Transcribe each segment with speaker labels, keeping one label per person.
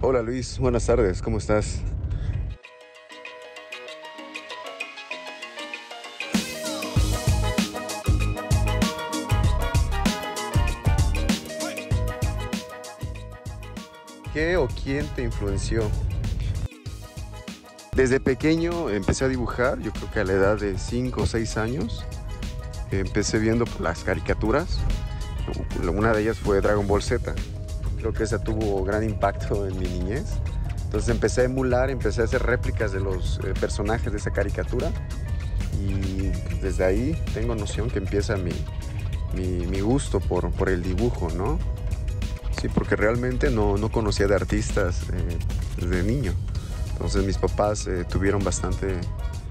Speaker 1: Hola Luis, buenas tardes, ¿cómo estás? ¿Qué o quién te influenció? Desde pequeño empecé a dibujar, yo creo que a la edad de 5 o 6 años. Empecé viendo las caricaturas, una de ellas fue Dragon Ball Z. Creo que esa tuvo gran impacto en mi niñez. Entonces empecé a emular, empecé a hacer réplicas de los personajes de esa caricatura. Y pues, desde ahí tengo noción que empieza mi gusto por el dibujo, ¿no? Sí, porque realmente no conocía de artistas desde niño. Entonces mis papás tuvieron bastante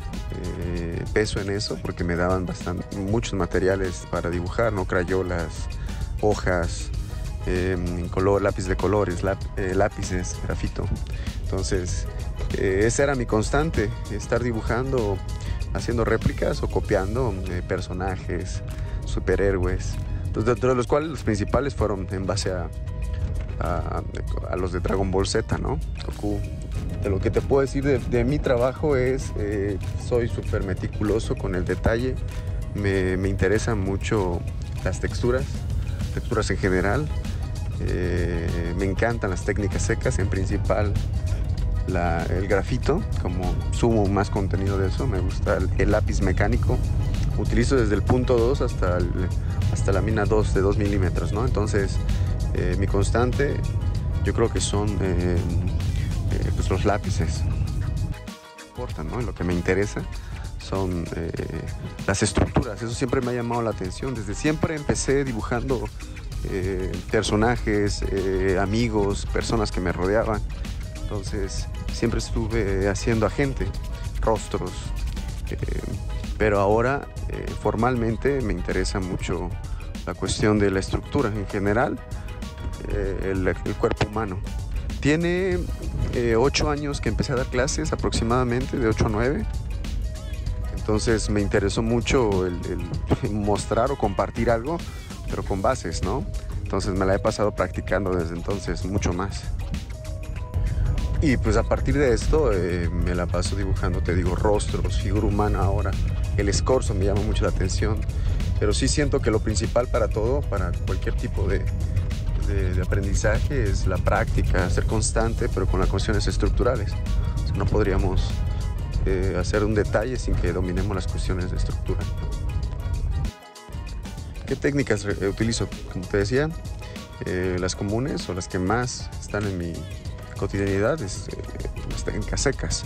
Speaker 1: peso en eso porque me daban muchos materiales para dibujar, ¿no? Crayolas, hojas, color, lápiz de colores, lápices, grafito. Entonces esa era mi constante, estar dibujando, haciendo réplicas o copiando personajes, superhéroes. Entonces, dentro de los cuales los principales fueron en base a los de Dragon Ball Z, ¿no? Goku. De lo que te puedo decir de mi trabajo es, soy súper meticuloso con el detalle, me interesan mucho las texturas en general, me encantan las técnicas secas, en principal el grafito, como sumo más contenido de eso, me gusta el lápiz mecánico, utilizo desde el punto 2 hasta la mina 2 de 2 milímetros, ¿no? Entonces, mi constante yo creo que son pues los lápices. ¿No? Lo que me interesa son las estructuras, eso siempre me ha llamado la atención. Desde siempre empecé dibujando personajes, amigos, personas que me rodeaban. Entonces siempre estuve haciendo a gente, rostros, pero ahora formalmente me interesa mucho la cuestión de la estructura en general, el cuerpo humano. Tiene 8 años que empecé a dar clases, aproximadamente de 8 a 9. Entonces me interesó mucho el mostrar o compartir algo, pero con bases, ¿no? Entonces me la he pasado practicando desde entonces mucho más. Y pues a partir de esto me la paso dibujando, te digo, rostros, figura humana ahora. El escorzo me llama mucho la atención, pero sí siento que lo principal para todo, para cualquier tipo de aprendizaje, es la práctica, ser constante, pero con las cuestiones estructurales. O sea, no podríamos hacer un detalle sin que dominemos las cuestiones de estructura. ¿Qué técnicas utilizo? Como te decía, las comunes o las que más están en mi cotidianidad es las técnicas secas.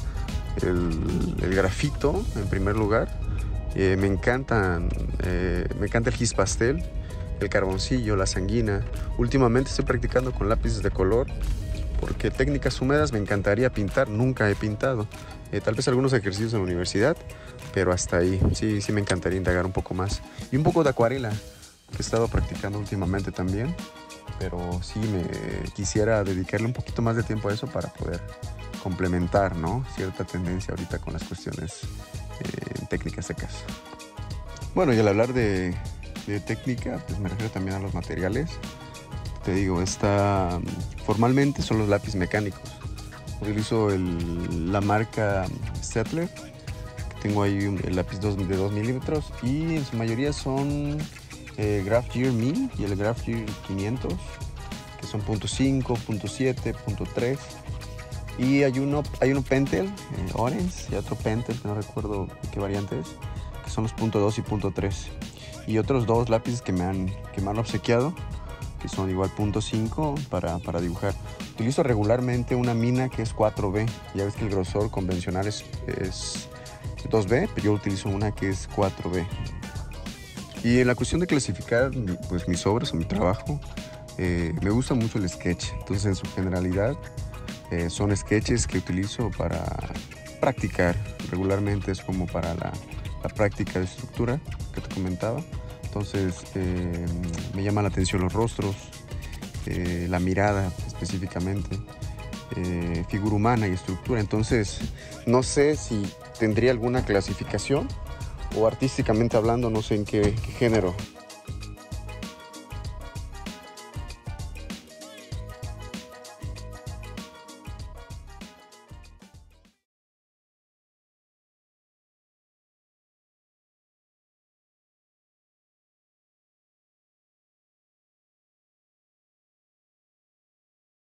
Speaker 1: El grafito, en primer lugar. Me encanta el gis pastel, el carboncillo, la sanguina. Últimamente estoy practicando con lápices de color porque técnicas húmedas me encantaría pintar, nunca he pintado. Tal vez algunos ejercicios en la universidad, pero hasta ahí. Sí me encantaría indagar un poco más. Y un poco de acuarela, que he estado practicando últimamente también, pero sí me quisiera dedicarle un poquito más de tiempo a eso para poder complementar, ¿no? Cierta tendencia ahorita con las cuestiones técnicas secas. Bueno, y al hablar de técnica, pues me refiero también a los materiales. Te digo, formalmente son los lápices mecánicos. Utilizo la marca Staedtler. Tengo ahí el lápiz de 2 milímetros y en su mayoría son Graph Gear 1000 y el Graph Gear 500, que son .5, .7, .3. Y hay uno Pentel, Orange, y otro Pentel, que no recuerdo qué variante es, que son los .2 y .3. Y otros 2 lápices que me han obsequiado, que son igual .5 para dibujar. Utilizo regularmente una mina que es 4B. Ya ves que el grosor convencional es 2B, pero yo utilizo una que es 4B. Y en la cuestión de clasificar pues, mis obras o mi trabajo, me gusta mucho el sketch. Entonces, en su generalidad, son sketches que utilizo para practicar. Regularmente es como para la práctica de estructura que te comentaba. Entonces me llama la atención los rostros, la mirada específicamente, figura humana y estructura. Entonces no sé si tendría alguna clasificación o artísticamente hablando, no sé en qué género